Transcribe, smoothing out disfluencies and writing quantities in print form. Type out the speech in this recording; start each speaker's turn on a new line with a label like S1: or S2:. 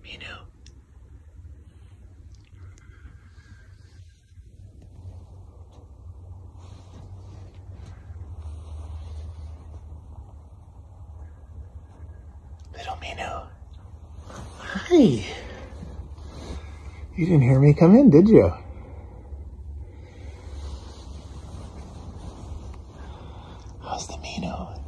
S1: Minou. Little Minou. Hi. You didn't hear me come in, did you? How's the Minou?